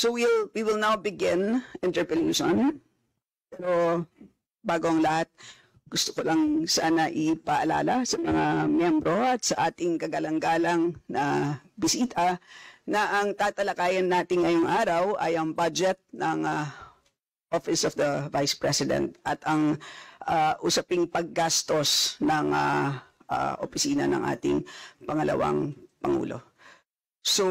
So we will now begin interpellation. Pero bago ang lahat, gusto ko lang sana ipaalala sa mga miyembro at sa ating kagalang-galang na bisita na ang tatalakayan natin ngayong araw ay ang budget ng Office of the Vice President at ang usaping paggastos ng opisina ng ating pangalawang Pangulo. So,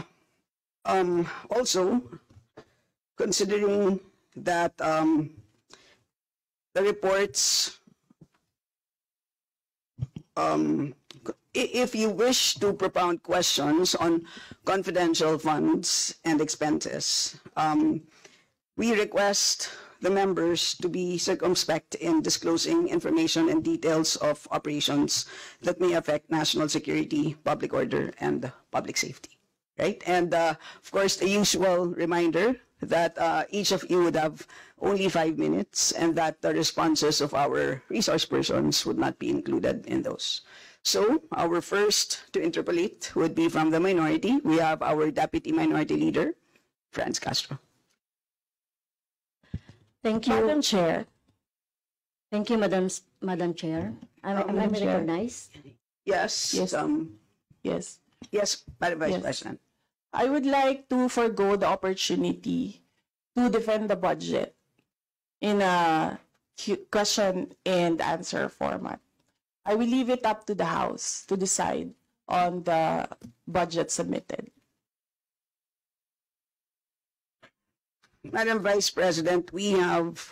also, considering that the reports, if you wish to propound questions on confidential funds and expenses, we request the members to be circumspect in disclosing information and details of operations that may affect national security, public order, and public safety. Right? And of course, the usual reminder that each of you would have only 5 minutes and that the responses of our resource persons would not be included in those. So our first to interpolate would be from the minority. We have our Deputy Minority Leader, Franz Castro. Thank you, Madam Chair. Thank you, Madam Chair. Am I recognized? Yes. Yes. Yes. Yes, Madam Vice Yes. President. I would like to forgo the opportunity to defend the budget in a question and answer format. I will leave it up to the House to decide on the budget submitted. Madam Vice President, we have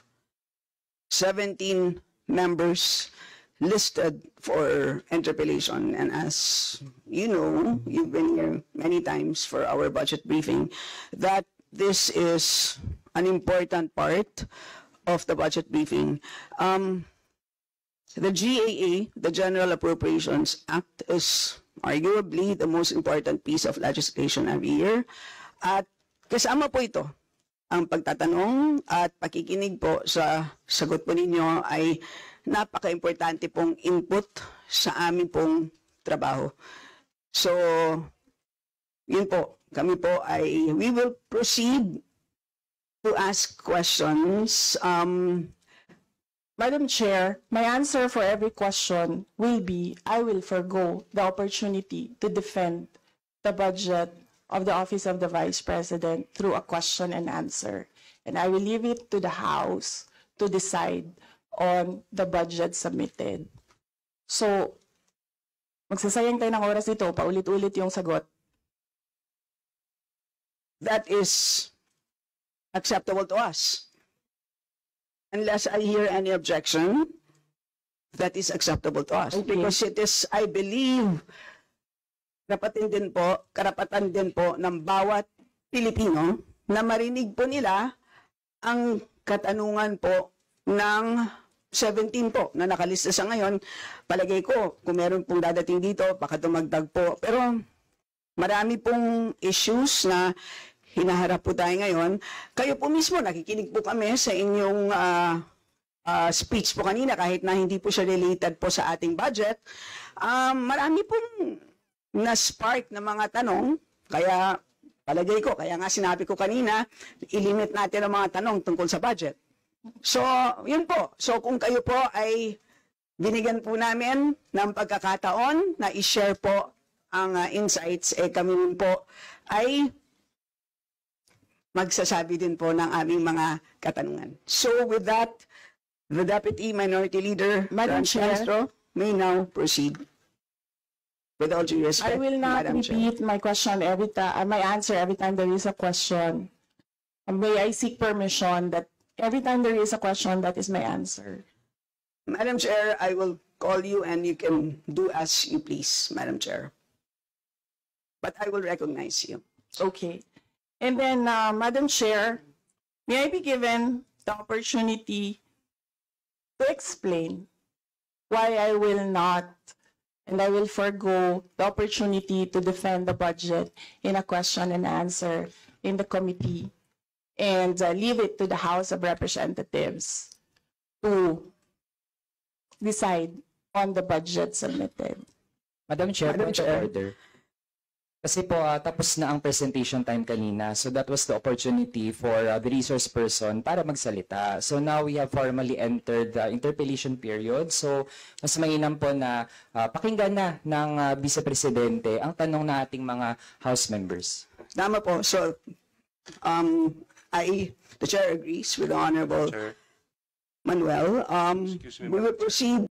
17 members listed for interpellation, and as you know, you've been here many times for our budget briefing, that this is an important part of the budget briefing. The GAA, the General Appropriations Act, is arguably the most important piece of legislation every year, at kasama po ito ang pagtatanong at pakikinig po sa sagot po ninyo ay napaka-importante pong input sa aming pong trabaho. So, yun po, kami po ay, we will proceed to ask questions. Madam Chair, my answer for every question will be, I will forgo the opportunity to defend the budget of the Office of the Vice President through a question and answer. And I will leave it to the House to decide on the budget submitted. So, magsasayang tayo ng oras dito, paulit-ulit yung sagot. That is acceptable to us. Unless I hear any objection, that is acceptable to us. Okay. Because it is, I believe, karapatan din po ng bawat Pilipino na marinig po nila ang katanungan po ng 17 po na nakalista sa ngayon. Palagay ko, kung meron pong dadating dito, baka dumagdag po. Pero marami pong issues na hinaharap po tayo ngayon. Kayo po mismo, nakikinig po kami sa inyong speech po kanina, kahit na hindi po siya related po sa ating budget. Marami pong na-spark na mga tanong, kaya palagay ko, kaya nga sinabi ko kanina, ilimit natin ang mga tanong tungkol sa budget. So, yun po. So, kung kayo po ay binigyan po namin ng pagkakataon na i-share po ang insights, kami rin po ay magsasabi din po ng aming mga katanungan. So, with that, the Deputy Minority Leader, Madam Franz Chair, Castro, may now proceed. With all due respect, I will not Madam Chair. repeat my question every time, my answer every time there is a question. May I seek permission that every time there is a question, that is my answer. Madam Chair, I will call you and you can do as you please, Madam Chair. But I will recognize you. Okay. And then, Madam Chair, may I be given the opportunity to explain why I will not and I will forgo the opportunity to defend the budget in a question and answer in the committee and leave it to the House of Representatives to decide on the budget submitted. Madam Chair, Madam point of Chair. order. Kasi po, tapos na ang presentation time kanina. So that was the opportunity for the resource person para magsalita. So now we have formally entered the interpellation period. So mas mainam po na pakinggan na ng Vice Presidente ang tanong na ating mga House members. Tama po. So, the chair agrees with the Honorable Chair, Manuel. excuse me, We will proceed